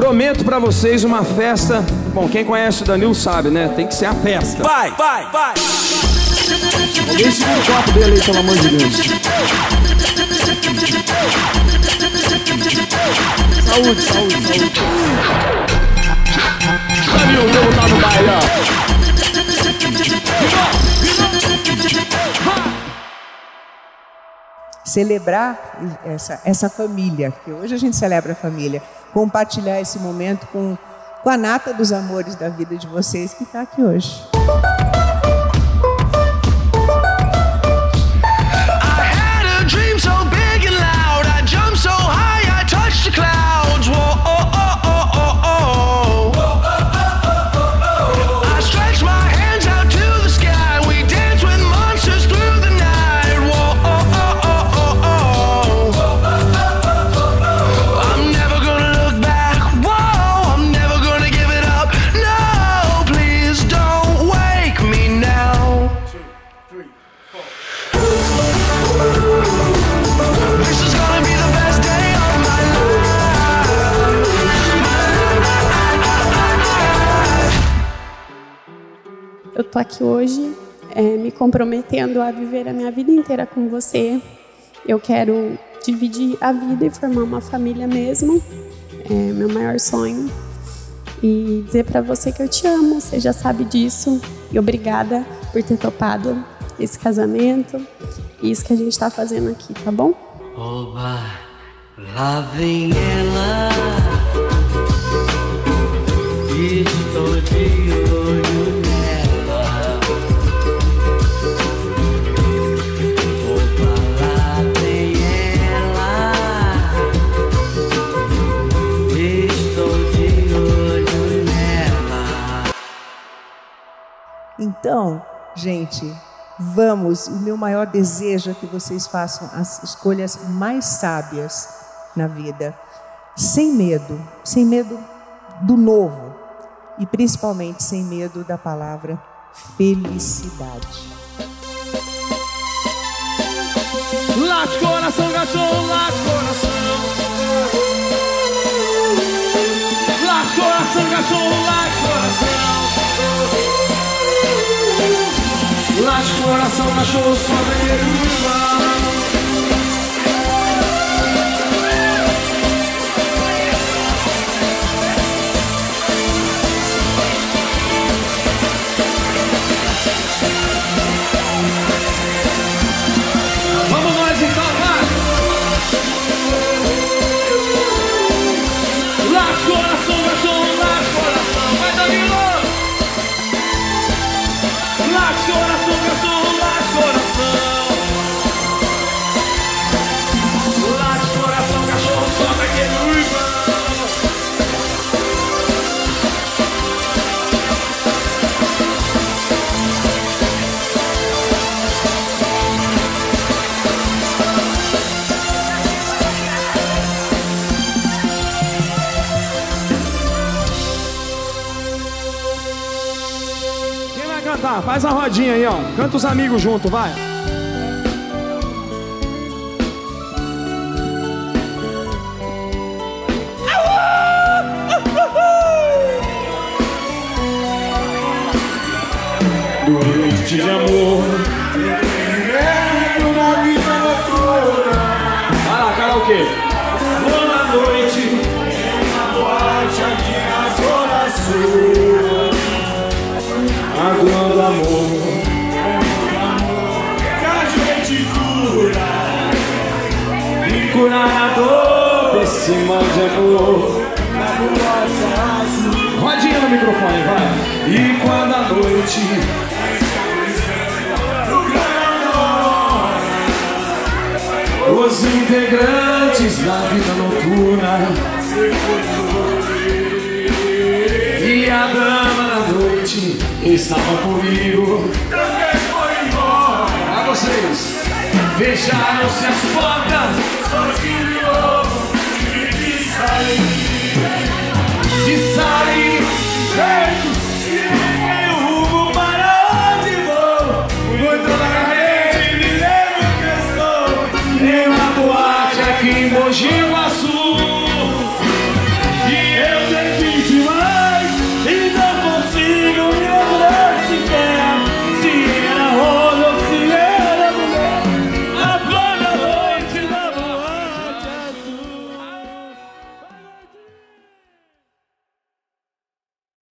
prometo pra vocês uma festa. Bom, quem conhece o Danilo sabe, né? Tem que ser a festa. Vai, vai, vai. Alguém segura o copo dele aí, pelo amor de Deus. Saúde, saúde, saúde. Danilo, vou botar no baile, ó. Celebrar essa família, que hoje a gente celebra a família, compartilhar esse momento com a nata dos amores da vida de vocês que está aqui hoje. Eu tô aqui hoje me comprometendo a viver a minha vida inteira com você. Eu quero dividir a vida e formar uma família mesmo. É meu maior sonho. E dizer pra você que eu te amo, você já sabe disso. E obrigada por ter topado esse casamento e isso que a gente tá fazendo aqui, tá bom? Oh, lá vem ela, estou de olho nela. Opa, lá vem ela, estou de olho nela. Então, gente, vamos, o meu maior desejo é que vocês façam as escolhas mais sábias na vida, sem medo do novo e principalmente sem medo da palavra felicidade. Late coração, cachorro, late coração. Late coração, cachorro, late coração. Late coração, cachorro, só vem irmão. Vamos nós então, vai! Late coração, cachorro, late coração. Vai, Danilo! Late coração, cachorro, late coração. Late coração, cachorro, solta aquele irmão. Quem vai cantar? Faz a rodinha aí, ó. Canta os amigos junto, vai. Noite de amor, uma vida noturna. Vai lá, karaokê. Boa noite, uma boate aqui na Zona Sul. A dor do amor, que a gente cura e curar a dor desse mal de amor. Rodinha no microfone, vai. E quando a noite os integrantes da vida noturna e a dama da noite estava comigo. Também foi embora. A vocês fecharam-se as portas. Sozinho de novo, tive que sair.